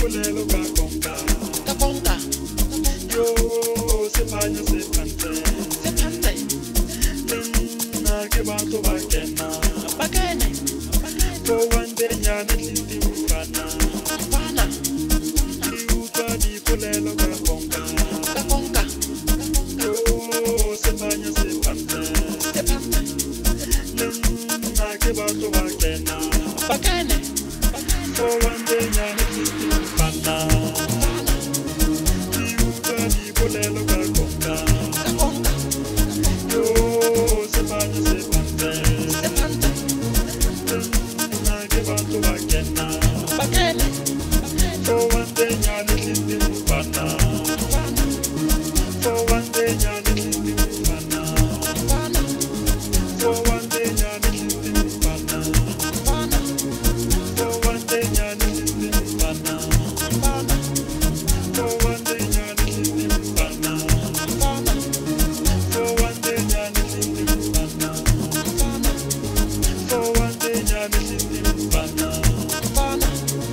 dipolelo ka konka. Ka konka. Yo se phanya se phante. Se phante. Na ke batho ba kena. Ba kene. Go one day nyane tliti mfana. Mfana. Ke utlwa dipolelo ka konka. Ka konka. Yo se phanya se phante. Se phante. Na ke batho ba kena. Ba kene. Go one day nyane tliti mfana. Ke utlwa dipolelo ka konka. Ka konka. Yo se phanya se phante. Se phante. Na ke batho ba kena. Ba kene. For one day nyane tliti mfana. Mfana. For one day nyane tliti mfana. Mfana. For one day nyane tliti mfana. Mfana. For one day nyane tliti mfana. Mfana. For one day nyane tliti mfana. Mfana. For one day nyane tliti mfana. Mfana. For one day nyane tliti mfana. Mfana.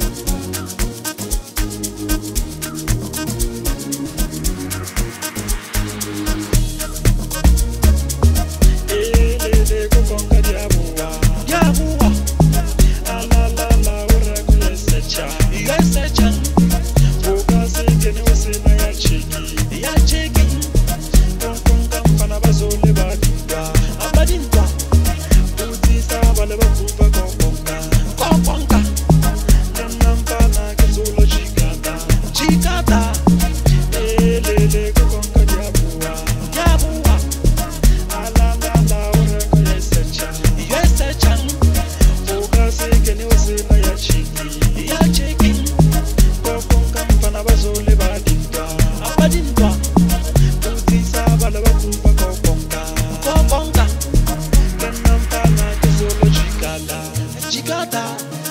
Elele ko konka diabuwa. Diabuwa. La la la ora ko yesecha. Yesecha. Boka se kene wasena ya cheki. Ya cheki. Konka mfana bazole badindwa. Abadindwa. Utisa bale bakuba konka. Ka konka. Mfana ke zolo chikata. Chikata. Elele ko konka diabuwa. Diabuwa. La la la ora ko yesecha. Yesecha. Boka se kene wasena ya cheki. Ya cheki. Konka mfana bazole badindwa. Abadindwa. Utisa bale bakuba konka. Ka konka. Mfana ke zolo chikata. Chikata.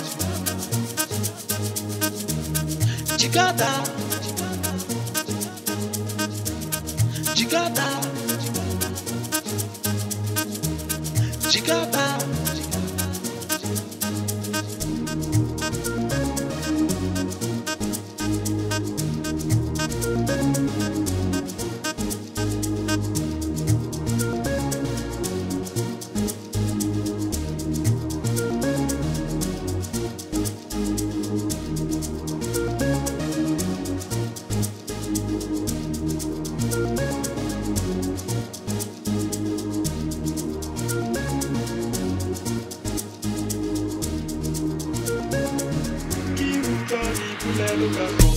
Chikata. Chikata. Chikata. Ki utlwa dipolelo ka konka.